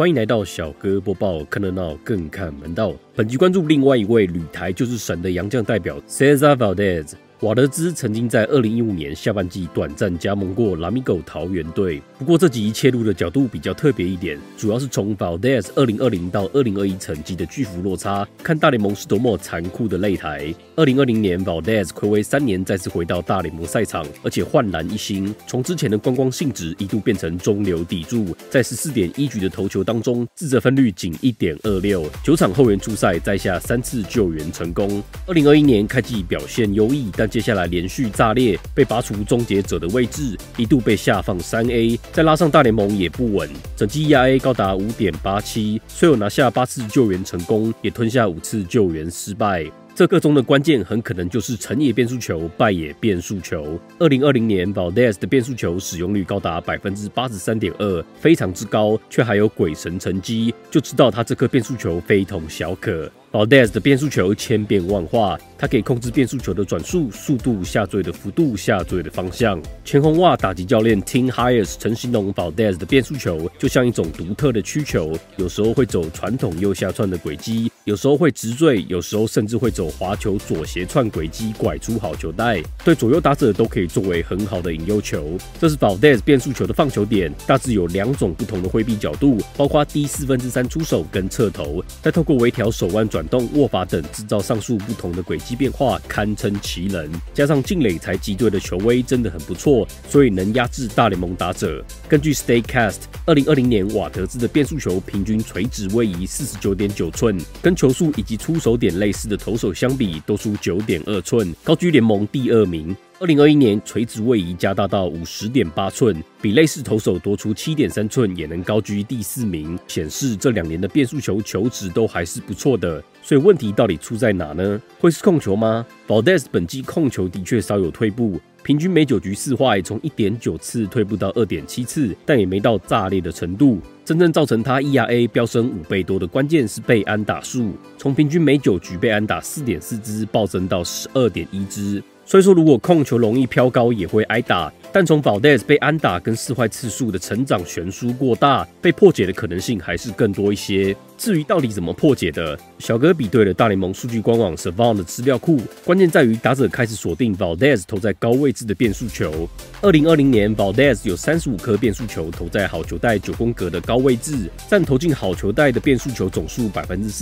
欢迎来到小哥播报，看热闹更看门道。本集关注另外一位旅台就是神的洋将代表 Cesar Valdez。瓦德兹曾经在2015年下半季短暂加盟过拉米狗桃园队，不过这集切入的角度比较特别一点，主要是从 Valdez 2020到2021成绩的巨幅落差，看大联盟是多么残酷的擂台。2020年 Valdez 睽违3年再次回到大联盟赛场，而且焕然一新，从之前的观光性质一度变成中流砥柱，在14.1局的投球当中，自责分率仅 1.26，9场后援出赛摘下3次救援成功。2021年开季表现优异，但接下来连续炸裂，被拔除终结者的位置，一度被下放3A， 再拉上大联盟也不稳，整季 ERA 高达 5.87， 虽有拿下8次救援成功，也吞下5次救援失败。这个中的关键很可能就是成也变速球，败也变速球。2020年 Valdez 的变速球使用率高达 83.2%， 非常之高，却还有鬼神成绩，就知道他这颗变速球非同小可。Valdez 的变速球千变万化，它可以控制变速球的转速、速度、下坠的幅度、下坠的方向。前红袜打击教练 Tim Hayes 曾形容 Valdez 的变速球就像一种独特的曲球，有时候会走传统右下窜的轨迹，有时候会直坠，有时候甚至会走滑球左斜窜轨迹拐出好球带，对左右打者都可以作为很好的引诱球。这是 Valdez 变速球的放球点，大致有2种不同的挥臂角度，包括低3/4出手跟侧投，再透过微调手腕转动、握法等制造上述不同的轨迹变化，堪称奇人。加上近垒才击队的球威真的很不错，所以能压制大联盟打者。根据 Statcast，2020年瓦德兹的变速球平均垂直位移 49.9 寸，跟球速以及出手点类似的投手相比，都输 9.2 寸，高居联盟第2名。2021年垂直位移加大到 50.8 寸，比类似投手多出 7.3 寸，也能高居第4名，显示这2年的变速球球质都还是不错的。所以问题到底出在哪呢？会是控球吗？ Valdez 本季控球的确稍有退步，平均每9局4坏，从 1.9 次退步到 2.7 次，但也没到炸裂的程度。真正造成他 ERA 飙升5倍多的关键是被安打数，从平均每9局被安打 4.4 支暴增到 12.1 支。所以说，如果控球容易飘高，也会挨打。但从 Valdez 被安打跟4坏次数的成长悬殊过大，被破解的可能性还是更多一些。至于到底怎么破解的，小哥比对了大联盟数据官网 Savant 的资料库，关键在于打者开始锁定 Valdez 投在高位置的变速球。2020年 Valdez 有35颗变速球投在好球带9宫格的高位置，占投进好球带的变速球总数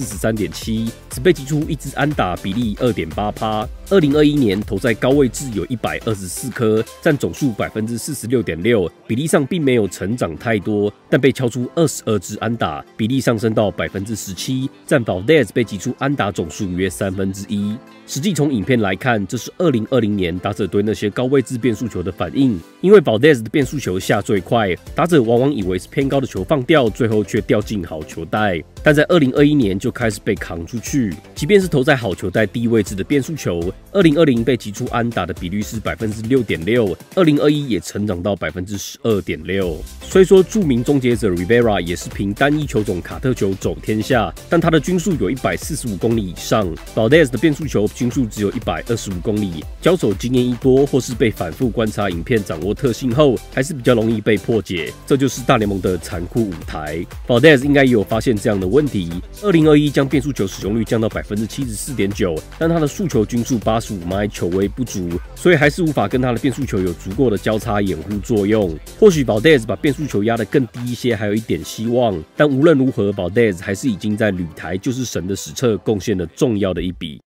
43.7%， 只被击出1支安打，比例 2.8%。2021年投在高位置有124颗，占总数 46.6%， 比例上并没有成长太多，但被敲出22支安打，比例上升到 17%， 占 Valdez 被击出安打总数约1/3。实际从影片来看，这是2020年打者对那些高位置变速球的反应。因为 Valdez 的变速球下坠快，打者往往以为是偏高的球放掉，最后却掉进好球带。但在2021年就开始被扛出去，即便是投在好球带低位置的变速球，2020被击出安打的比率是 6.6%， 2021也成长到 12.6%。虽说著名终结者 Rivera 也是凭单一球种卡特球走天下，但他的均速有145公里以上。Valdez 的变速球均速只有125公里，交手经验一多，或是被反复观察影片掌握特性后，还是比较容易被破解。这就是大联盟的残酷舞台。Valdez 应该也有发现这样的问题。2021将变速球使用率降到 74.9%， 但他的速球均速85迈，球威不足，所以还是无法跟他的变速球有足够的交叉掩护作用。或许 Valdez 把变速球压得更低一些，还有一点希望。但无论如何 ，Valdez 还是已经在旅台就是神的史册贡献了重要的一笔。